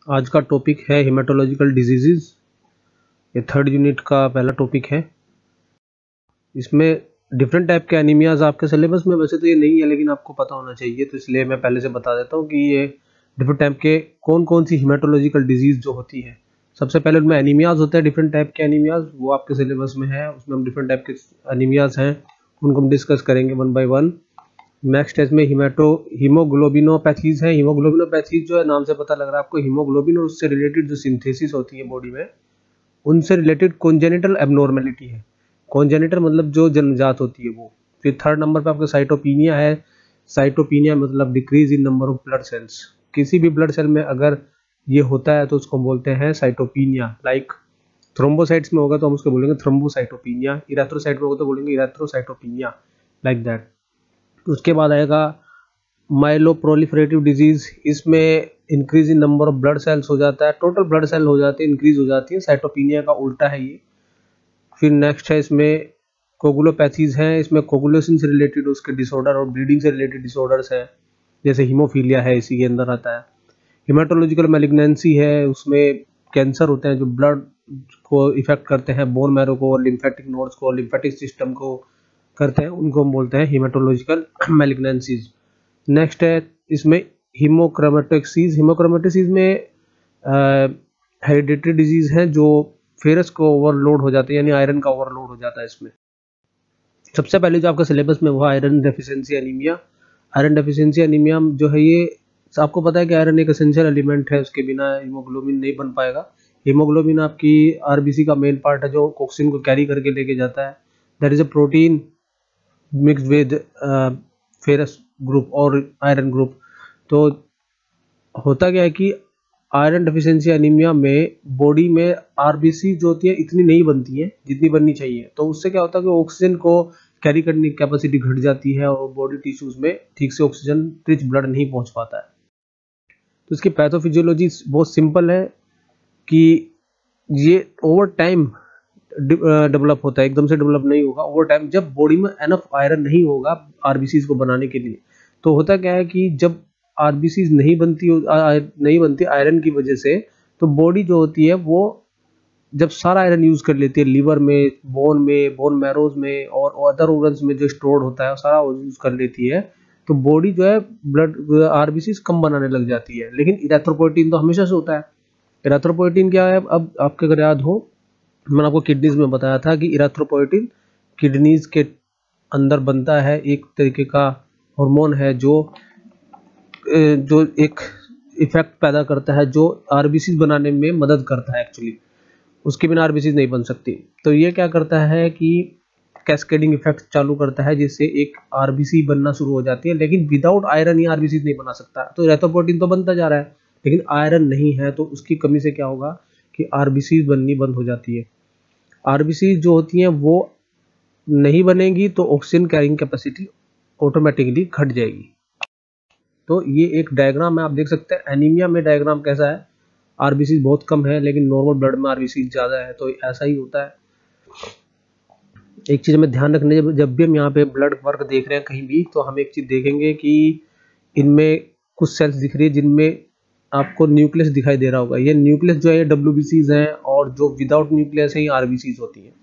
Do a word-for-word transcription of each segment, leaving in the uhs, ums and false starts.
आज का टॉपिक है हेमाटोलॉजिकल डिजीजेज। ये थर्ड यूनिट का पहला टॉपिक है। इसमें डिफरेंट टाइप के एनीमियाज आपके सिलेबस में वैसे तो ये नहीं है, लेकिन आपको पता होना चाहिए, तो इसलिए मैं पहले से बता देता हूँ कि ये डिफरेंट टाइप के कौन कौन सी हेमाटोलॉजिकल डिजीज जो होती है। सबसे पहले उनमें एनीमियाज होते हैं, डिफरेंट टाइप के एनीमियाज, वो आपके सिलेबस में है। उसमें हम डिफरेंट टाइप के एनीमियाज हैं, उनको हम डिस्कस करेंगे वन बाय वन। नेक्स्ट है इसमें हीमेटो हीमोग्लोबिनोपैथीज है। हीमोग्लोबिनोपैथीज जो है, नाम से पता लग रहा है आपको, हीमोग्लोबिन और उससे रिलेटेड जो सिंथेसिस होती है बॉडी में, उनसे रिलेटेड कॉन्जेनिटल एबनॉर्मेलिटी है। कॉन्जेनिटल मतलब जो जन्मजात होती है वो। फिर थर्ड नंबर पे आपका साइटोपिनिया है। साइटोपिनिया मतलब decrease in number of blood cells. किसी भी ब्लड सेल में अगर ये होता है तो उसको बोलते हैं साइटोपिनिया। लाइक थ्रोम्बोसाइट्स में होगा तो हम उसको बोलेंगे थ्रोम्बोसाइटोपिनिया, इरेथ्रोसाइट में होगा तो बोलेंगे इरेथ्रोसाइटोपिनिया, लाइक दैट। उसके बाद आएगा माइलोप्रोलिफरेटिव डिजीज। इसमें increase in number of blood cells हो जाता है, टोटल ब्लड सेल हो जाते हैं, इंक्रीज हो जाती है। साइटोपिनिया का उल्टा है ये। फिर नेक्स्ट है इसमें कोगुलोपैथीज हैं। इसमें कोगुलेशन से रिलेटेड उसके डिसऑर्डर और ब्लीडिंग से रिलेटेड डिसऑर्डर्स है, जैसे हीमोफीलिया है, इसी के अंदर आता है। हिमेटोलॉजिकल मैलिग्नेंसी है, उसमें कैंसर होते हैं जो ब्लड को इफेक्ट करते हैं, बोन मैरो को, लिम्फेटिक नोड्स को, लिम्फेटिक सिस्टम को करते हैं, उनको हम बोलते हैं हीमेटोलॉजिकल मैलिग्नेंसीज। नेक्स्ट है इसमें हीमोक्रोमेटोसिस। हीमोक्रोमेटोसिस में हेरिडिटरी डिजीज है, जो फेरस को ओवरलोड हो जाते हैं, यानी आयरन का ओवरलोड हो जाता है इसमें। सबसे पहले जो आपका सिलेबस में वो iron deficiency anaemia. Iron deficiency anaemia जो है, ये आपको पता है कि आयरन एक एसेंशियल एलिमेंट है, उसके बिना हीमोग्लोबिन नहीं बन पाएगा। हीमोग्लोबिन आपकी आरबीसी का मेन पार्ट है, जो ऑक्सीजन को कैरी करके लेके जाता है। That is a protein mixed with ferrous group और आयरन ग्रुप। तो होता क्या है कि आयरन डेफिशिएंसी एनीमिया में बॉडी में आरबीसी जो होती है इतनी नहीं बनती है जितनी बननी चाहिए। तो उससे क्या होता है कि ऑक्सीजन को कैरी करने की कैपेसिटी घट जाती है और बॉडी टिश्यूज में ठीक से ऑक्सीजन रिच ब्लड नहीं पहुंच पाता है। तो इसकी पैथोफिजियोलॉजी बहुत सिंपल है कि ये ओवर टाइम डेवलप होता है, एकदम से डेवलप नहीं होगा। ओवर टाइम जब बॉडी में एनफ आयरन नहीं होगा आरबीसीज को बनाने के लिए, तो होता क्या है कि जब आरबीसीज नहीं बनती नहीं बनती आयरन की वजह से, तो बॉडी जो होती है वो जब सारा आयरन यूज कर लेती है, लीवर में, बोन में, बोन मैरोज में और अदर ऑर्गन्स में जो स्टोर्ड होता है सारा यूज कर लेती है, तो बॉडी जो है ब्लड आरबीसीज कम बनाने लग जाती है। लेकिन इरेथ्रोपोइटिन तो हमेशा से होता है। इरेथ्रोपोइटिन क्या है, अब आपके अगर याद हो, मैंने आपको किडनीज में बताया था कि इरेथ्रोपोइटिन किडनीज के अंदर बनता है, एक तरीके का हार्मोन है जो जो एक इफेक्ट पैदा करता है, जो आरबीसी बनाने में मदद करता है एक्चुअली। उसके बिना आरबीसी नहीं बन सकती। तो ये क्या करता है कि कैस्केडिंग इफेक्ट चालू करता है, जिससे एक आरबीसी बनना शुरू हो जाती है। लेकिन विदाउट आयरन ये आरबीसी नहीं बना सकता। तो इरेथ्रोपोइटिन तो बनता जा रहा है, लेकिन आयरन नहीं है, तो उसकी कमी से क्या होगा कि आरबीसी बननी बंद हो जाती है। आरबीसी जो होती हैं वो नहीं बनेगी तो ऑक्सीजन कैरिंग कैपेसिटी ऑटोमेटिकली घट जाएगी। तो ये एक डायग्राम है, आप देख सकते हैं एनीमिया में डायग्राम कैसा है। आरबीसी बहुत कम है, लेकिन नॉर्मल ब्लड में आरबीसी ज्यादा है, तो ऐसा ही होता है। एक चीज हमें ध्यान रखने, जब भी हम यहाँ पे ब्लड वर्क देख रहे हैं कहीं भी, तो हम एक चीज देखेंगे कि इनमें कुछ सेल्स दिख रही है जिनमें आपको न्यूक्लियस दिखाई दे रहा होगा। ये न्यूक्लियस जो है डब्ल्यूबीसीज हैं, और जो विदाउट न्यूक्लियस है ये आरबीसीज होती हैं।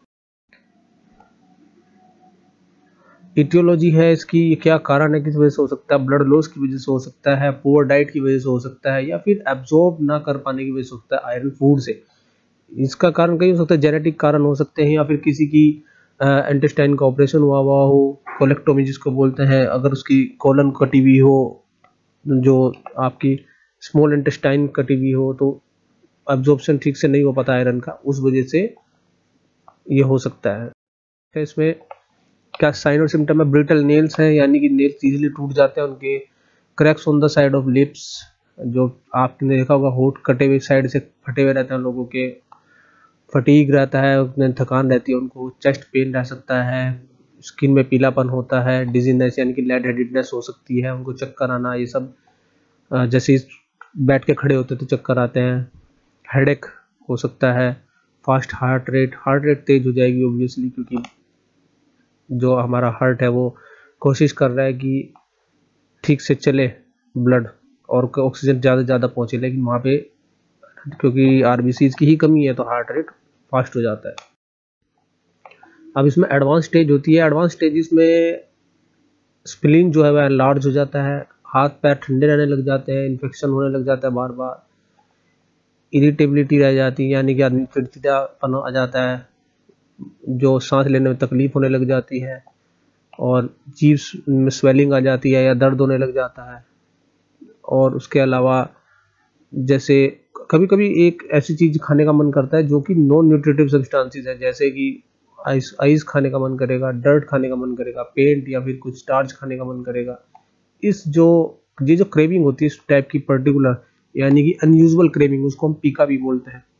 इटियोलॉजी है इसकी, क्या कारण है, किस वजह से हो सकता है, ब्लड लॉस की वजह से हो सकता है, पुअर डाइट की वजह से हो सकता है, या फिर एब्जॉर्ब ना कर पाने की वजह से हो सकता है आयरन फूड से। इसका कारण कहीं हो सकता है जेनेटिक कारण हो सकते हैं, या फिर किसी की इंटेस्टाइन का ऑपरेशन हुआ हुआ हो, कोलेक्टोमी जिसको बोलते हैं, अगर उसकी कोलन कटी हुई हो, जो आपकी स्मॉल इंटेस्टाइन कटी हुई हो, तो एब्जॉर्प्शन ठीक से नहीं हो पाता आयरन का, उस वजह से ये हो सकता है। इसमें क्या साइन और सिम्टम है, ब्रिटल नेल्स हैं, यानी कि नेल्स इजीली टूट जाते हैं उनके। Cracks on the side of lips, जो आपने देखा होगा होठ कटे हुए साइड से फटे हुए रहते हैं लोगों के। फटीग रहता है, उसमें थकान रहती है उनको। चेस्ट पेन रह सकता है, स्किन में पीलापन होता है, डिजीनेस यानी कि लाइट हेडेडनेस हो सकती है, उनको चक्कर आना, ये सब जैसे बैठ के खड़े होते तो चक्कर आते हैं। हेडेक हो सकता है। Fast heart rate, heart rate तेज हो जाएगी ऑब्वियसली, क्योंकि जो हमारा हार्ट है वो कोशिश कर रहा है कि ठीक से चले ब्लड, और ऑक्सीजन ज़्यादा से ज़्यादा पहुँचे, लेकिन वहाँ पे क्योंकि आरबीसीज की ही कमी है तो हार्ट रेट फास्ट हो जाता है। अब इसमें एडवांस स्टेज होती है। एडवांस स्टेजेस में स्प्लीन जो है वह लार्ज हो जाता है, हाथ पैर ठंडे रहने लग जाते हैं, इन्फेक्शन होने लग जाता है बार बार, इरिटेबिलिटी रह जाती है यानी कि आदमी चिड़चिड़ापन आ जाता है, जो सांस लेने में तकलीफ होने लग जाती है, और जीभ में स्वेलिंग आ जाती है या दर्द होने लग जाता है। और उसके अलावा जैसे कभी कभी एक ऐसी चीज़ खाने का मन करता है जो कि नॉन न्यूट्रिटिव सब्सटेंसेस है, जैसे कि आइस आइस खाने का मन करेगा, डर्ट खाने का मन करेगा, पेंट या फिर कुछ स्टार्च खाने का मन करेगा। इस जो ये जो क्रेविंग होती है इस टाइप की पर्टिकुलर यानी कि अनयूजुअल क्रेविंग, उसको हम पीका भी बोलते हैं।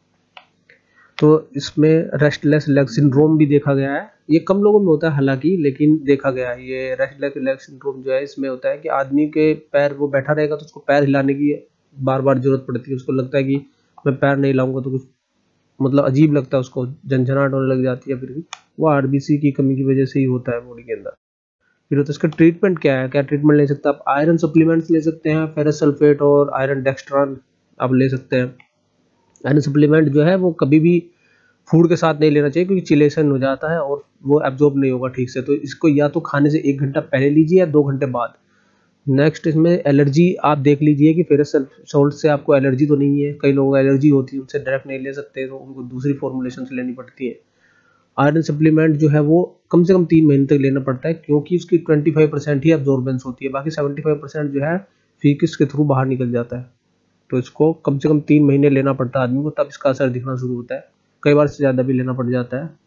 तो इसमें रेस्टलेस लेग सिंड्रोम भी देखा गया है। ये कम लोगों में होता है हालांकि, लेकिन देखा गया है। ये रेस्टलेस लेग सिंड्रोम जो है इसमें होता है कि आदमी के पैर, वो बैठा रहेगा तो उसको पैर हिलाने की बार बार जरूरत पड़ती है। उसको लगता है कि मैं पैर नहीं हिलाऊंगा तो कुछ मतलब अजीब लगता है, उसको झंझनाहट होने लग जाती है। फिर भी वो आरबीसी की कमी की वजह से ही होता है बॉडी के अंदर। फिर तो इसका ट्रीटमेंट क्या है, क्या ट्रीटमेंट ले सकते हैं आप? आयरन सप्लीमेंट्स ले सकते हैं, फेरस सल्फेट और आयरन डेक्स्ट्रॉन आप ले सकते हैं। आयरन सप्लीमेंट जो है वो कभी भी फूड के साथ नहीं लेना चाहिए, क्योंकि चिलेशन हो जाता है और वो एब्जॉर्ब नहीं होगा ठीक से। तो इसको या तो खाने से एक घंटा पहले लीजिए या दो घंटे बाद। नेक्स्ट इसमें एलर्जी आप देख लीजिए कि फेरस सॉल्ट से आपको एलर्जी तो नहीं है। कई लोगों को एलर्जी होती है, उनसे डायरेक्ट नहीं ले सकते, तो उनको दूसरी फॉर्मुलेशन से लेनी पड़ती है। आयरन सप्लीमेंट जो है वो कम से कम तीन महीने तक लेना पड़ता है, क्योंकि उसकी पच्चीस परसेंट ही एब्जॉर्बेंस होती है, बाकी पचहत्तर परसेंट जो है फीकस के थ्रू बाहर निकल जाता है। तो इसको कम से कम तीन महीने लेना पड़ता है आदमी को, तब इसका असर दिखना शुरू होता है। कई बार से ज़्यादा भी लेना पड़ जाता है।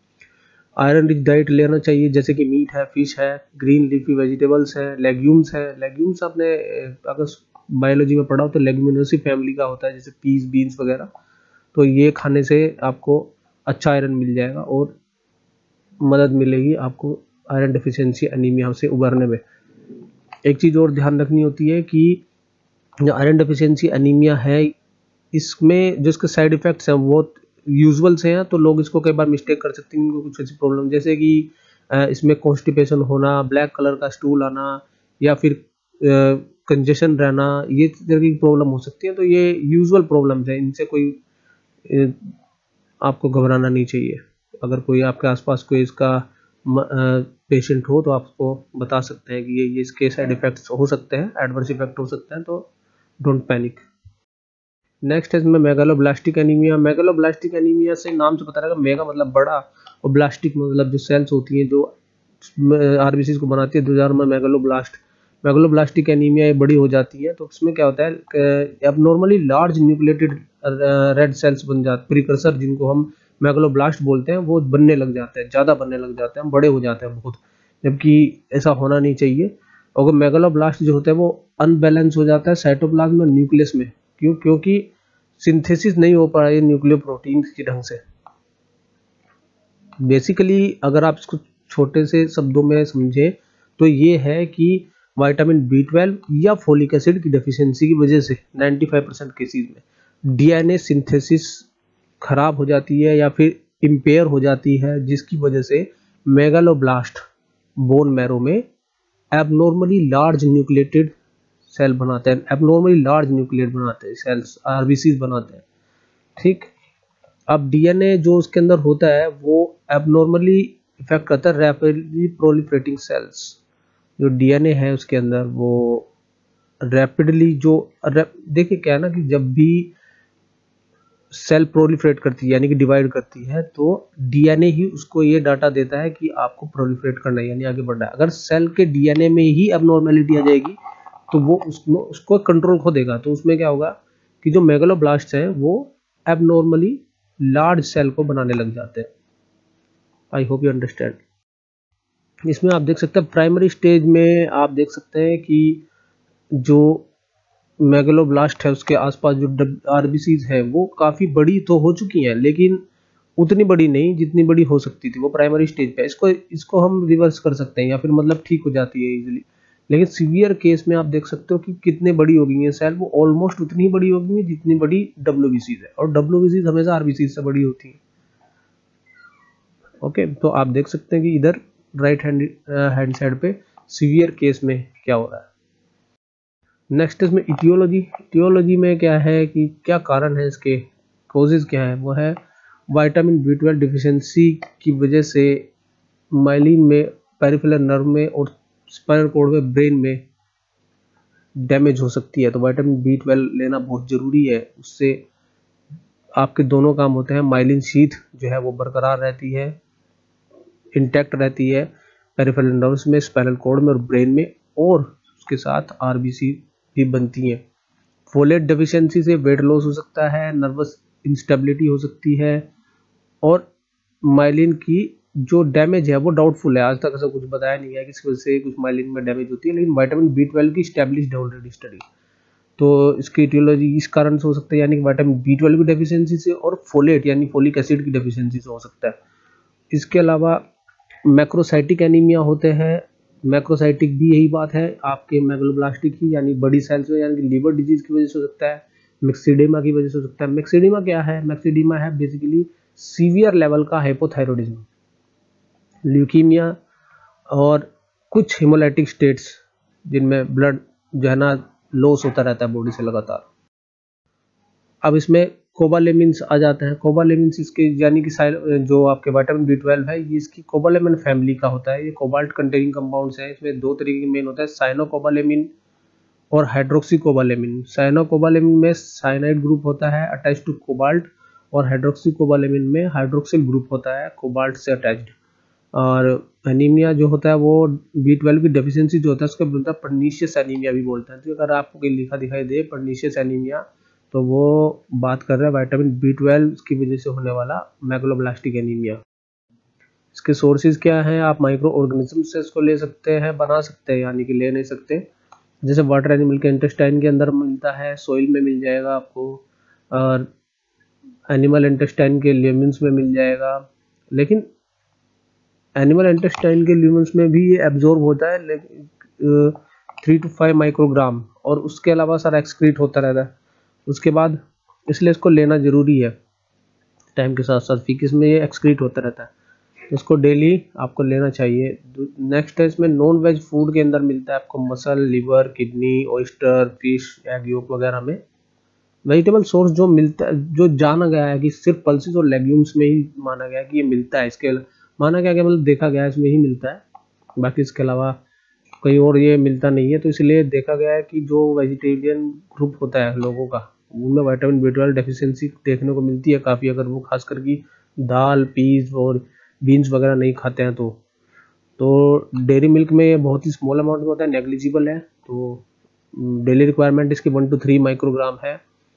आयरन रिच डाइट लेना चाहिए, जैसे कि मीट है, फिश है, ग्रीन लीफी वेजिटेबल्स है, लेग्यूम्स है। लेग्यूम्स आपने अगर बायोलॉजी में पढ़ा हो तो लेग्यूमिनोसी फैमिली का होता है, जैसे पीस, बीन्स वगैरह। तो ये खाने से आपको अच्छा आयरन मिल जाएगा और मदद मिलेगी आपको आयरन डेफिशिएंसी एनीमिया से उबरने में। एक चीज़ और ध्यान रखनी होती है कि जो आयरन डेफिशिएंसी एनीमिया है, इसमें जो इसके साइड इफेक्ट्स हैं वो यूजुअल से हैं, तो लोग इसको कई बार मिस्टेक कर सकते हैं। इनको कुछ ऐसी प्रॉब्लम जैसे कि इसमें कॉन्स्टिपेशन होना, ब्लैक कलर का स्टूल आना, या फिर कंजेशन रहना, ये तरह की प्रॉब्लम हो सकती है। तो ये यूजुअल प्रॉब्लम्स है, इनसे कोई आपको घबराना नहीं चाहिए। अगर कोई आपके आसपास कोई इसका पेशेंट हो तो आपको बता सकते हैं कि ये ये इसके साइड इफेक्ट्स हो सकते हैं, एडवर्स इफेक्ट हो सकते हैं, तो डोंट पैनिक। नेक्स्ट है इसमें मेगालोब्लास्टिक एनीमिया। मेगालोब्लास्टिक एनीमिया से नाम से पता लगा, मेगा मतलब बड़ा और ब्लास्टिक मतलब जो सेल्स होती हैं जो आरबीसी को बनाती है, दो हजार में मेगालोब्लास्ट मेगालोब्लास्टिक एनीमिया ये बड़ी हो जाती है। तो इसमें क्या होता है, अब normally large nucleated red cells बन जाते, प्रिकर्सर जिनको हम मेगालोब्लास्ट बोलते हैं, वो बनने लग जाते हैं, ज़्यादा बनने लग जाते हैं, बड़े हो जाते हैं बहुत, जबकि ऐसा होना नहीं चाहिए। और मेगालोब्लास्ट जो होता है वो अनबैलेंस हो जाता है साइटोप्लाज्म में, न्यूक्लियस में। क्यों? क्योंकि सिंथेसिस नहीं हो पा रही है न्यूक्लियोप्रोटीन के ढंग से। बेसिकली अगर आप इसको छोटे से शब्दों में समझे तो ये है कि विटामिन बी ट्वेल्व या फोलिक एसिड की डेफिशिएंसी की वजह से पचानवे परसेंट केसेस में डीएनए सिंथेसिस खराब हो जाती है या फिर इम्पेयर हो जाती है, जिसकी वजह से मेगालोब्लास्ट बोन मैरो में एबनॉर्मली लार्ज न्यूक्लिएटेड सेल बनाते हैं, एबनॉर्मली लार्ज न्यूक्लिएट बनाते हैं, सेल्स आरबीसी बनाते हैं। ठीक, अब डीएनए जो उसके अंदर होता है वो एबनॉर्मली इफेक्ट करता है रैपिडली प्रोलिफरेटिंग सेल्स। जो डीएनए है उसके अंदर वो रैपिडली जो देखिए क्या है ना कि जब भी सेल प्रोलिफरेट करती है यानी कि डिवाइड करती है, तो डीएनए ही उसको ये डाटा देता है कि आपको प्रोलिफरेट करना है यानी आगे बढ़ना है। अगर सेल के डीएनए में ही एबनॉर्मेलिटी आ जाएगी तो वो उसमें उसको कंट्रोल खो देगा। तो उसमें क्या होगा कि जो मेगालोब्लास्ट है वो एबनॉर्मली लार्ज सेल को बनाने लग जाते हैं। I hope you understand. इसमें आप देख सकते हैं प्राइमरी स्टेज में आप देख सकते हैं कि जो मेगालोब्लास्ट है उसके आसपास जो आरबीसीज है वो काफ़ी बड़ी तो हो चुकी हैं, लेकिन उतनी बड़ी नहीं जितनी बड़ी हो सकती थी वो प्राइमरी स्टेज पे। इसको इसको हम रिवर्स कर सकते हैं या फिर मतलब ठीक हो जाती है इजीली। लेकिन सीवियर केस में आप देख सकते हो कि कितने बड़ी हो गई है सेल, वो ऑलमोस्ट उतनी बड़ी हो गई है जितनी बड़ी डब्ल्यूबीसीज है, और डब्ल्यूबीसीज हमेशा आरबीसीज से बड़ी होती है। ओके, तो आप देख सकते हैं कि इधर राइट हैंड हैंड साइड पे सीवियर केस में क्या हो रहा है। नेक्स्ट इसमें इटियोलॉजी। इटियोलॉजी में क्या है कि क्या कारण है, इसके कोजेज क्या है, वो है विटामिन बी ट्वेल्व डिफिशियंसी की वजह से माइलिन में, पेरिफेरल नर्व में और स्पाइनल कॉर्ड में, ब्रेन में डैमेज हो सकती है। तो विटामिन बी ट्वेल्व लेना बहुत ज़रूरी है, उससे आपके दोनों काम होते हैं। माइलिन शीथ जो है वो बरकरार रहती है, इंटैक्ट रहती है पेरिफेरल नर्व्स में, स्पाइनल कॉर्ड में और ब्रेन में, और उसके साथ आरबीसी भी बनती हैं। फोलेट डेफिशिएंसी से वेट लॉस हो सकता है, नर्वस इंस्टेबिलिटी हो सकती है, और माइलिन की जो डैमेज है वो डाउटफुल है। आज तक ऐसा कुछ बताया नहीं है कि इसकी वजह से कुछ माइलिन में डैमेज होती है, लेकिन विटामिन बी ट्वेल्व की स्टैब्लिश्ड है ऑलरेडी स्टडी। तो इसकी इटियोलॉजी इस कारण से हो सकता है, यानी कि विटामिन बी ट्वेल्व की डेफिशिएंसी से, और फोलेट यानी फोलिक एसिड की डेफिशिएंसी से हो सकता है। इसके अलावा मैक्रोसाइटिक एनीमिया होते हैं। मैक्रोसाइटिक भी यही बात है आपके मेगलोब्लास्टिक की, यानी बड़ी सेल्स में, यानी कि लीवर डिजीज की वजह से हो सकता है, मिक्सिडेमा की वजह से हो सकता है। मिक्सिडेमा क्या है? मिक्सिडेमा है बेसिकली सीवियर लेवल का हाइपोथायरॉयडिज्म, ल्यूकीमिया और कुछ हिमोलाइटिक स्टेट्स जिनमें ब्लड जो है ना लॉस होता रहता है बॉडी से लगातार। अब इसमें कोबालेमिन्स आ जाते हैं। कोबालेमिन्स इसके यानी कि जो आपके विटामिन बी ट्वेल्व है, ये इसकी कोबालेमिन फैमिली का होता है। ये कोबाल्ट कंटेनिंग कंपाउंड्स हैं। इसमें दो तरीके के मेन होता है, साइनोकोबालेमिन और हाइड्रोक्सीकोबालेमिन। साइनोकोबालेमिन में साइनाइड ग्रुप होता है अटैच टू कोबाल्ट, और हाइड्रोक्सीकोबालेमिन में हाइड्रोक्सिल ग्रुप होता है कोबाल्ट से अटैच्ड। और एनीमिया जो होता है वो बी ट्वेल्व की डेफिशिएंसी जो होता है उसको बोलता है पर्नीशियस एनीमिया भी बोलते हैं। तो अगर आपको कहीं लिखा दिखाई दे पर्नीशियस एनीमिया, तो वो बात कर रहा है विटामिन बी ट्वेल्व की वजह से होने वाला मैगलोब्लास्टिक एनीमिया। इसके सोर्सेज क्या हैं? आप माइक्रो ऑर्गेनिज्म से इसको ले सकते हैं, बना सकते हैं, यानी कि ले नहीं सकते। जैसे वाटर एनिमल के इंटेस्टाइन के अंदर मिलता है, सोइल में मिल जाएगा आपको, और एनिमल इंटेस्टाइन के ल्यूमेंस में मिल जाएगा। लेकिन एनिमल इंटेस्टाइन के ल्यूमेंस में भी ये एब्जॉर्ब होता है, लेकिन थ्री टू फाइव माइक्रोग्राम, और उसके अलावा सारा एक्सक्रीट होता रहता है उसके बाद, इसलिए इसको लेना जरूरी है टाइम के साथ साथ। फिक्स में ये एक्सक्रीट होता रहता है, इसको डेली आपको लेना चाहिए। नेक्स्ट है इसमें नॉन वेज फूड के अंदर मिलता है आपको muscle, liver, kidney, oyster, fish, egg yolk वगैरह में। वेजिटेबल सोर्स जो मिलता है, जो जाना गया है कि सिर्फ पल्सेस और लेग्यूम्स में ही माना गया है कि ये मिलता है, इसके माना गया क्या मतलब देखा गया है इसमें ही मिलता है, बाकी इसके अलावा कहीं और ये मिलता नहीं है। तो इसलिए देखा गया है कि जो वेजिटेरियन ग्रुप होता है लोगों का, उनमें विटामिन बी ट्वेल्व डेफिशिएंसी देखने को मिलती है काफ़ी, अगर वो खासकर की दाल, पीस और बीन्स वगैरह नहीं खाते हैं तो तो डेयरी मिल्क में ये बहुत ही स्मॉल अमाउंट में होता है, नेग्लिजिबल है। तो डेली रिक्वायरमेंट इसकी वन टू थ्री माइक्रोग्राम है,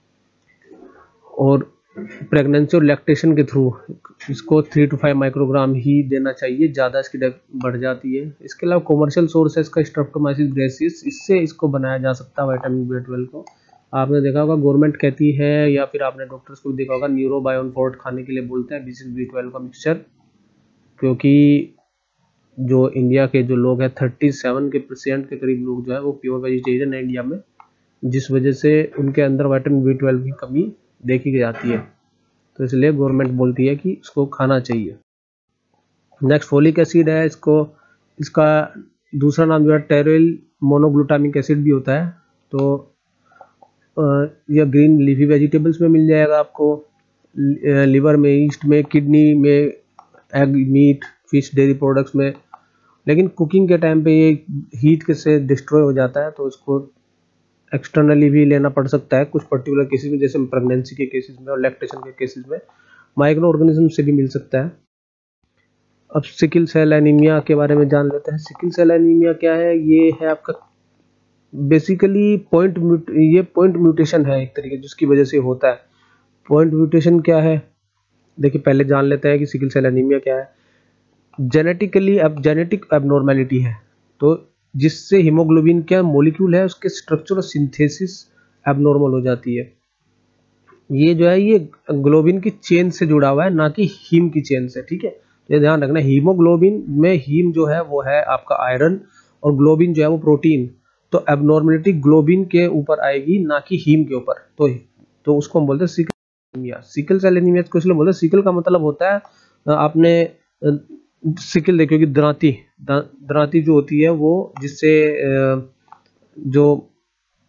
और प्रेगनेंसी और लैक्टेशन के थ्रू इसको थ्री टू फाइव माइक्रोग्राम ही देना चाहिए, ज़्यादा इसकी बढ़ जाती है। इसके अलावा कॉमर्शियल सोर्स है इसका स्ट्रेप्टोमाइसिस ग्रेसिस, इससे इसको बनाया जा सकता है विटामिन बी ट्वेल्व को। आपने देखा होगा गवर्नमेंट कहती है, या फिर आपने डॉक्टर्स को भी देखा होगा, न्यूरोबायोन फोर्ट खाने के लिए बोलते हैं दिस इज बी ट्वेल्व का मिक्सचर, क्योंकि जो इंडिया के जो लोग हैं थर्टी सेवन के परसेंट के करीब लोग जो है वो प्योर वेजिटेरियन है इंडिया में, जिस वजह से उनके अंदर विटामिन बी ट्वेल्व की कमी देखी जाती है। तो इसलिए गवर्नमेंट बोलती है कि इसको खाना चाहिए। नेक्स्ट फोलिक एसिड है, इसको इसका दूसरा नाम जो है टेरोइल मोनोग्लूटामिक एसिड भी होता है। तो यह ग्रीन लीफी वेजिटेबल्स में मिल जाएगा आपको, लिवर में, ईस्ट में, किडनी में, egg, meat, fish, dairy products में। लेकिन कुकिंग के टाइम पे ये हीट के से डिस्ट्रॉय हो जाता है, तो इसको एक्सटर्नली भी लेना पड़ सकता है कुछ पर्टिकुलर केसेस में, जैसे प्रेगनेंसी के केसेस में और लैक्टेशन के केसेस में। माइक्रो ऑर्गेनिज्म से भी मिल सकता है। अब सिकल सेल एनीमिया के बारे में जान लेते हैं। सिकल सेल एनीमिया क्या है? ये है आपका बेसिकली पॉइंट म्यूट ये पॉइंट म्यूटेशन है एक तरीके, जिसकी वजह से होता है। पॉइंट म्यूटेशन क्या है? देखिए पहले जान लेते हैं कि सिकल सेल एनीमिया क्या है। जेनेटिकली अब जेनेटिक एबनॉर्मेलिटी है, तो जिससे हीमोग्लोबिन क्या मॉलिक्यूल है उसके स्ट्रक्चर और सिंथेसिस एबनॉर्मल हो जाती है। ये जो है ये ग्लोबिन की चेन से जुड़ा हुआ है, ना कि हीम की चेन से, ठीक है। तो ये ध्यान रखना, हीमोग्लोबिन में हीम जो है वो है आपका आयरन, और ग्लोबिन जो है वो प्रोटीन। तो एबनॉर्मेलिटी ग्लोबिन के ऊपर आएगी, ना कि हीम के ऊपर। तो तो उसको हम बोलते हैं sickle anaemia. Sickle cell anaemia को इसलिए बोलते हैं, सिकल का मतलब होता है, आपने सिकल देखिए कि दरांती दरांती जो होती है वो, जिससे जो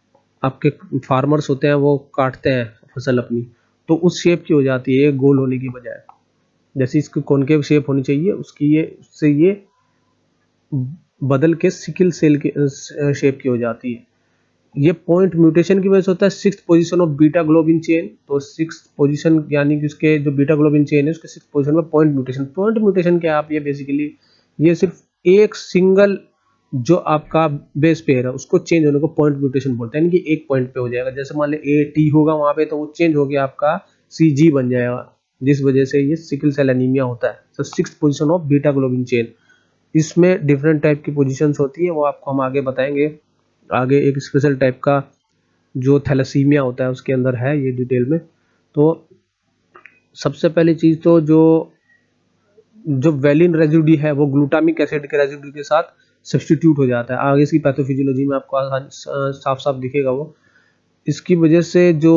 आपके फार्मर्स होते हैं वो काटते हैं फसल अपनी, तो उस शेप की हो जाती है गोल होने की बजाय। जैसे इसकी कॉनकेव शेप होनी चाहिए उसकी, ये उससे ये बदल के सिकल सेल के शेप की हो जाती है। ये पॉइंट म्यूटेशन की वजह से होता है। Six position of beta globin chain, तो सिक्स पोजीशन यानी कि उसके जो बीटा ग्लोबिन चेन है उसके सिक्स पोजीशन में पॉइंट म्यूटेशन। पॉइंट म्यूटेशन क्या है आप, ये बेसिकली ये सिर्फ एक सिंगल जो आपका बेस पेयर है उसको चेंज होने को पॉइंट म्यूटेशन बोलते हैं, यानी कि एक पॉइंट पे हो जाएगा। जैसे मान ले ए टी होगा वहां पे, तो वो चेंज हो गया आपका सी जी बन जाएगा, जिस वजह से ये सिकल सेल एनीमिया होता है। तो six position of beta globin chain, इसमें डिफरेंट टाइप की पोजीशंस होती है, वो आपको हम आगे बताएंगे। आगे एक स्पेशल टाइप का जो थैलेसीमिया होता है उसके अंदर है ये डिटेल में। तो सबसे पहली चीज तो जो जो वेलिन रेजिड्यू है वो ग्लूटामिक एसिड के रेजिड्यू के साथ सब्स्टिट्यूट हो जाता है। आगे इसकी पैथोफिजियोलॉजी में आपको साफ साफ दिखेगा वो। इसकी वजह से जो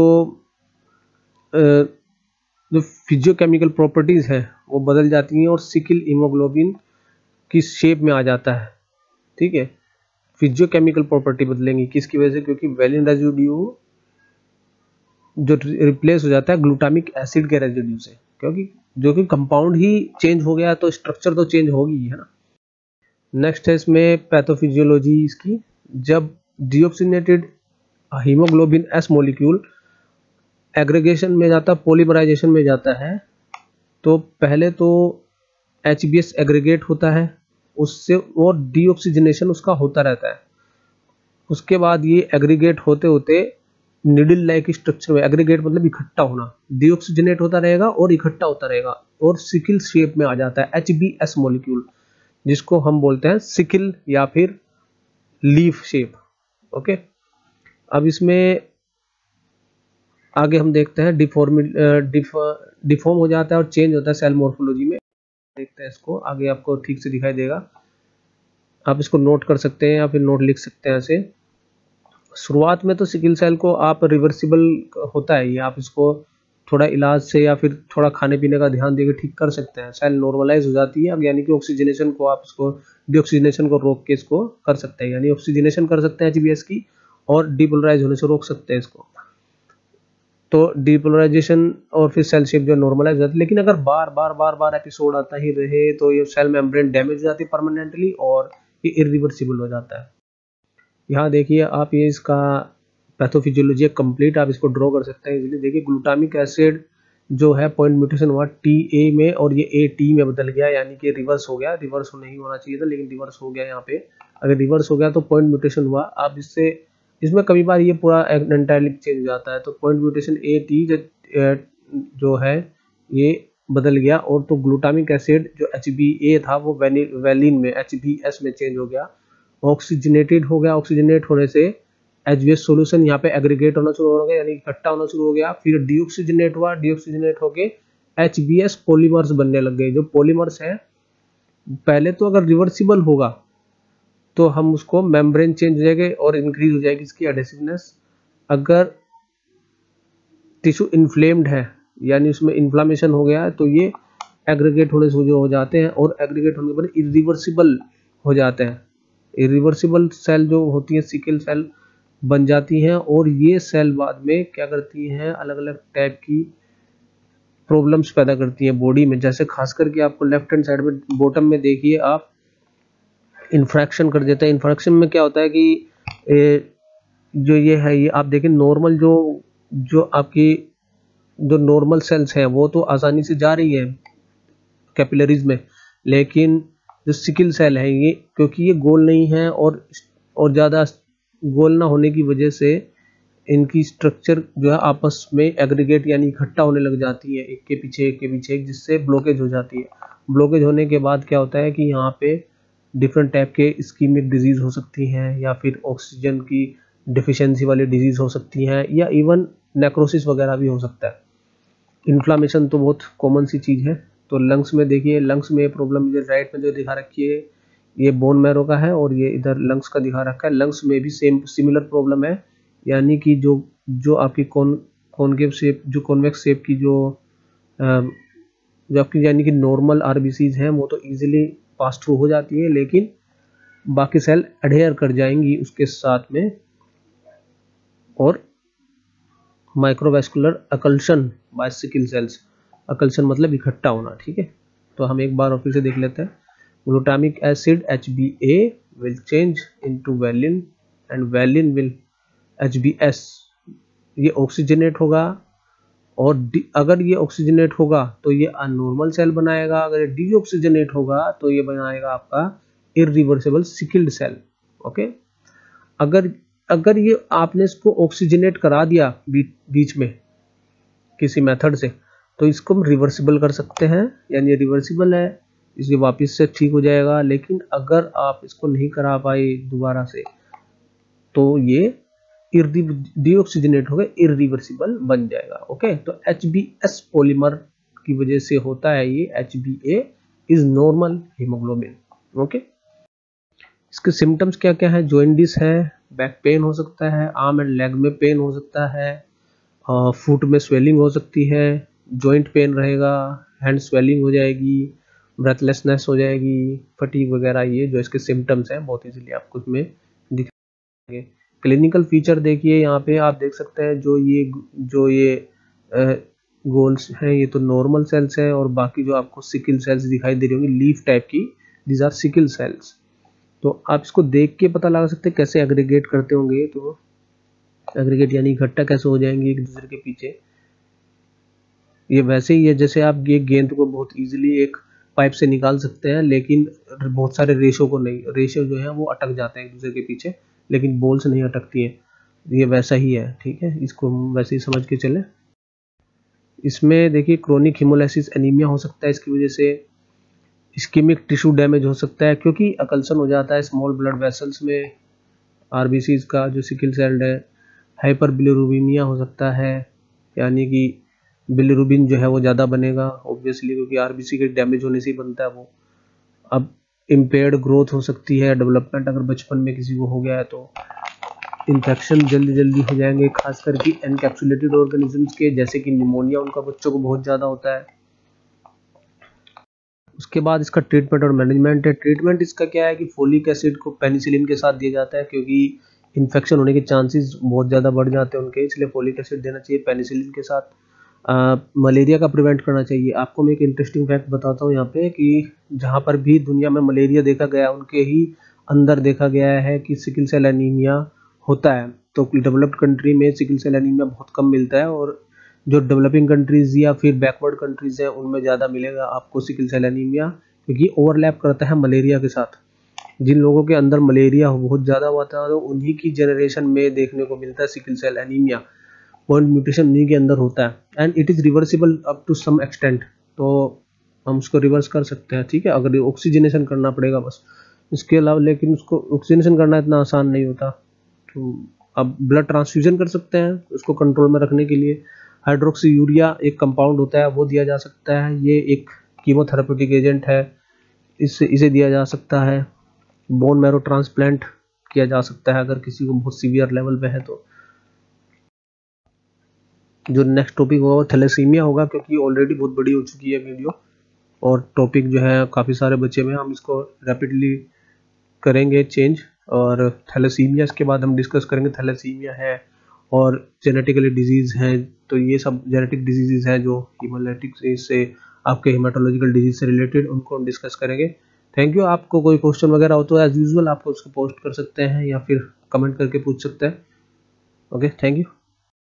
जो फिजियोकेमिकल प्रॉपर्टीज है वो बदल जाती हैं और सिकल हीमोग्लोबिन की शेप में आ जाता है। ठीक है, फिजियोकेमिकल प्रॉपर्टी बदलेंगी किसकी वजह से, क्योंकि वेलिन रेजिड्यू जो रिप्लेस हो जाता है ग्लूटामिक एसिड के रेजिड्यू से, क्योंकि जो कि कंपाउंड ही चेंज हो गया तो स्ट्रक्चर तो चेंज होगी है ना। नेक्स्ट है इसमें पैथोफिजियोलॉजी इसकी। जब deoxygenated haemoglobin S molecule aggregation में जाता है, पॉलीमराइजेशन में जाता है, तो पहले तो एच बी एस एग्रीगेट होता है उससे, और डीऑक्सीजनेशन उसका होता रहता है। उसके बाद ये एग्रीगेट होते होते निडल लाइक स्ट्रक्चर में, एग्रीगेट मतलब इकट्ठा होना, डीऑक्सीजनेट होता रहेगा और इकट्ठा होता रहेगा और सिकल शेप में आ जाता है एच बी एस मॉलिक्यूल, जिसको हम बोलते हैं सिकल या फिर लीफ शेप। ओके, अब इसमें आगे हम देखते हैं डिफॉर्म डिफॉर्म हो जाता है और चेंज होता है सेल मॉर्फोलॉजी में। देखते हैं इसको, आगे आपको ठीक से दिखाई देगा। आप इसको नोट कर सकते हैं या फिर नोट लिख सकते हैं ऐसे। शुरुआत में तो सिकल सेल को आप रिवर्सिबल होता है ये, आप इसको थोड़ा इलाज से या फिर थोड़ा खाने पीने का ध्यान देकर ठीक कर सकते हैं। सेल नॉर्मलाइज हो जाती है, यानी कि ऑक्सीजनेशन को आप इसको डीऑक्सीजनेशन को रोक के इसको कर सकते हैं, यानी ऑक्सीजनेशन कर सकते हैं एचबीएस की और डीपोलराइज होने से रोक सकते हैं इसको। तो डीपोलराइजेशन और फिर सेल शेप जो नॉर्मलाइज हो जाती है। लेकिन अगर बार बार बार बार एपिसोड आता ही रहे तो ये सेल मेम्ब्रेन डैमेज हो जाती है परमानेंटली और ये इरिवर्सिबल हो जाता है। यहाँ देखिए आप, ये इसका पैथोफिजियोलॉजी कंप्लीट आप इसको ड्रॉ कर सकते हैं इजीली। देखिए ग्लूटामिक एसिड जो है पॉइंट म्यूटेशन हुआ टी ए में और ये ए टी में बदल गया, यानी कि रिवर्स हो गया। रिवर्स नहीं होना चाहिए था लेकिन रिवर्स हो गया यहाँ पे। अगर रिवर्स हो गया तो पॉइंट म्यूटेशन हुआ। आप इससे इसमें कभी बार ये पूरा एंटायरली चेंज हो जाता है। तो पॉइंट म्यूटेशन ए टी जो है ये बदल गया, और तो ग्लूटामिक एसिड जो एच बी ए था वो वेलिन में एच बी एस में चेंज हो गया, ऑक्सीजनेटेड हो गया। ऑक्सीजनेट होने से एच बी एस सोल्यूशन यहाँ पे एग्रीगेट होना शुरू हो गया, यानी इकट्ठा होना शुरू हो गया। फिर डीऑक्सीजनेट हुआ, डीऑक्सीजनेट होके एच बी एस पॉलीमर्स बनने लग गए। जो पॉलीमर्स है पहले तो अगर रिवर्सिबल होगा तो हम उसको मेम्ब्रेन चेंज हो जाएगा और इंक्रीज हो जाएगी इसकी एडेसिवनेस। अगर टिश्यू इन्फ्लेम्ड है यानी उसमें इन्फ्लामेशन हो गया है तो ये एग्रीगेट होने से जो हो जाते हैं और एग्रीगेट होने के बाद इरिवर्सिबल हो जाते हैं। इरिवर्सिबल सेल जो होती है सिकल सेल बन जाती हैं और ये सेल बाद में क्या करती हैं, अलग अलग टाइप की प्रॉब्लम्स पैदा करती हैं बॉडी में। जैसे खास करके आपको लेफ्ट हैंड साइड में बॉटम में देखिए आप, इन्फ्रैक्शन कर देता है। इन्फ्रैक्शन में क्या होता है कि ए, जो ये है ये आप देखें नॉर्मल जो जो आपकी जो नॉर्मल सेल्स हैं वो तो आसानी से जा रही है कैपिलरीज में, लेकिन जो सिकल सेल है ये क्योंकि ये गोल नहीं है और और ज़्यादा गोल ना होने की वजह से इनकी स्ट्रक्चर जो है आपस में एग्रीगेट यानी इकट्ठा होने लग जाती है एक के पीछे एक के पीछे एक, जिससे ब्लॉकेज हो जाती है। ब्लॉकेज होने के बाद क्या होता है कि यहाँ पे डिफरेंट टाइप के इस्कीमिक डिजीज हो सकती हैं या फिर ऑक्सीजन की डिफिशियंसी वाली डिजीज हो सकती हैं या इवन नेक्रोसिस वगैरह भी हो सकता है। इन्फ्लामेशन तो बहुत कॉमन सी चीज़ है। तो लंग्स में देखिए, लंग्स में प्रॉब्लम जो राइट में जो दिखा रखी है ये बोन मैरो का है और ये इधर लंग्स का दिखा रखा है। लंग्स में भी सेम सिमिलर प्रॉब्लम है, यानी कि जो जो आपकी कॉन कॉनकेव शेप जो कॉन्वेक्स शेप की जो जो आपकी यानी कि नॉर्मल आरबीसीज हैं वो तो इजीली पास थ्रू हो जाती है, लेकिन बाकी सेल अडेयर कर जाएंगी उसके साथ में और microvascular occlusion by sickle cells. Occlusion मतलब इकट्ठा होना, ठीक है। तो हम एक बार और फिर से देख लेते हैं। Glutamic acid H B A will change into valine and valine will H B S. ये ऑक्सीजनेट होगा और अगर ये ऑक्सीजनेट होगा तो ये अनॉर्मल सेल बनाएगा, अगर ये डीऑक्सीजनेट होगा तो ये बनाएगा आपका इरिवर्सिबल सिकल्ड सेल। ओके, अगर अगर ये आपने इसको ऑक्सीजनेट करा दिया बी, बीच में किसी मेथड से, तो इसको हम रिवर्सिबल कर सकते हैं, यानी रिवर्सिबल है, इसके वापस से ठीक हो जाएगा। लेकिन अगर आप इसको नहीं करा पाए दोबारा से तो ये डीऑक्सीजनेट हो गया, इरिवर्सिबल बन जाएगा। ओके, तो एच बी एस पॉलीमर की वजह से होता है ये। H B A is normal haemoglobin. Okay, इसके सिम्टम्स क्या क्या है? जॉइंडिस है, बैक पेन हो सकता है, आर्म एंड लेग में पेन हो सकता है, फुट में स्वेलिंग हो सकती है, जॉइंट पेन रहेगा, हैंड स्वेलिंग हो जाएगी, ब्रेथलेसनेस हो जाएगी, फटीग वगैरह, ये जो इसके सिम्टम्स हैं बहुत इजीली आपको इसमें दिखेंगे। क्लिनिकल फीचर देखिए, यहाँ पे आप देख सकते हैं जो ये जो ये गोल्स हैं ये तो नॉर्मल सेल्स है, और बाकी जो आपको सिकल सेल्स दिखाई दे रही होंगी लीफ टाइप की, दीज आर सिकल सेल्स। तो आप इसको देख के पता लगा सकते हैं कैसे एग्रीगेट करते होंगे। तो एग्रीगेट यानी इकट्ठा कैसे हो जाएंगे एक दूसरे के पीछे। ये वैसे ही है जैसे आप ये गेंद को बहुत इजीली एक पाइप से निकाल सकते हैं, लेकिन बहुत सारे रेशो को नहीं, रेशो जो है वो अटक जाते हैं एक दूसरे के पीछे, लेकिन बॉल से नहीं अटकती है। ये वैसा ही है, ठीक है, इसको हम वैसे ही समझ के चले। इसमें देखिए क्रोनिक हिमोलाइसिस एनीमिया हो सकता है इसकी वजह से, इस्कीमिक टिश्यू डैमेज हो सकता है क्योंकि अकल्सन हो जाता है स्मॉल ब्लड वेसल्स में आरबीसीज का जो सिकल सेल्ड है। हाइपर बिलिरुबिनिया हो सकता है, यानी कि बिलिरुबिन जो है वो ज़्यादा बनेगा ऑब्वियसली, क्योंकि आरबीसी के डैमेज होने से ही बनता है वो। अब इम्पेयर्ड ग्रोथ हो सकती है, डेवलपमेंट अगर बचपन में किसी को हो गया है तो। इन्फेक्शन जल्दी जल्दी हो जाएंगे, खास करके एनकैप्सुलेटेड ऑर्गेनिजम्स के, जैसे कि निमोनिया उनका बच्चों को बहुत ज़्यादा होता है। उसके बाद इसका ट्रीटमेंट और मैनेजमेंट है। ट्रीटमेंट इसका क्या है कि फोलिक एसिड को पेनिसिलिन के साथ दिया जाता है, क्योंकि इन्फेक्शन होने के चांसेस बहुत ज़्यादा बढ़ जाते हैं उनके, इसलिए फोलिक एसिड देना चाहिए पेनिसिलिन के साथ। आ, मलेरिया का प्रिवेंट करना चाहिए। आपको मैं एक इंटरेस्टिंग फैक्ट बताता हूँ यहाँ पे कि जहाँ पर भी दुनिया में मलेरिया देखा गया उनके ही अंदर देखा गया है कि सिकल सेल एनीमिया होता है। तो डेवलप्ड कंट्री में सिकल सेल एनीमिया बहुत कम मिलता है, और जो डेवलपिंग कंट्रीज या फिर बैकवर्ड कंट्रीज हैं उनमें ज़्यादा मिलेगा आपको सिकल सेल एनीमिया, क्योंकि ओवरलैप करता है मलेरिया के साथ। जिन लोगों के अंदर मलेरिया बहुत ज़्यादा हुआ था तो उन्हीं की जनरेशन में देखने को मिलता है sickle cell anaemia. Point mutation उन्हीं के अंदर होता है, and it is reversible up to some extent. तो हम उसको रिवर्स कर सकते हैं, ठीक है, अगर ऑक्सीजनेशन करना पड़ेगा बस, इसके अलावा। लेकिन उसको ऑक्सीजनेशन करना इतना आसान नहीं होता, तो अब ब्लड ट्रांसफ्यूजन कर सकते हैं उसको कंट्रोल में रखने के लिए। हाइड्रोक्सी यूरिया एक कंपाउंड होता है, वो दिया जा सकता है, ये एक कीमोथेरेपेटिक एजेंट है, इससे इसे दिया जा सकता है। बोन मैरो ट्रांसप्लांट किया जा सकता है अगर किसी को बहुत सीवियर लेवल पे है तो। जो नेक्स्ट टॉपिक होगा वो थैलेसीमिया होगा, क्योंकि ऑलरेडी बहुत बड़ी हो चुकी है वीडियो और टॉपिक जो है काफ़ी सारे बचे हुए हैं, हम इसको रैपिडली करेंगे चेंज। और थैलेसीमिया इसके बाद हम डिस्कस करेंगे। थैलेसीमिया है और जेनेटिकली डिजीज़ हैं, तो ये सब जेनेटिक डिजीज़ हैं जो हीमोलाइटिक से आपके हेमाटोलॉजिकल डिजीज से रिलेटेड, उनको हम डिस्कस करेंगे। Thank you. आपको कोई क्वेश्चन वगैरह हो तो एज यूजुअल आपको उसको पोस्ट कर सकते हैं या फिर कमेंट करके पूछ सकते हैं। Okay, thank you.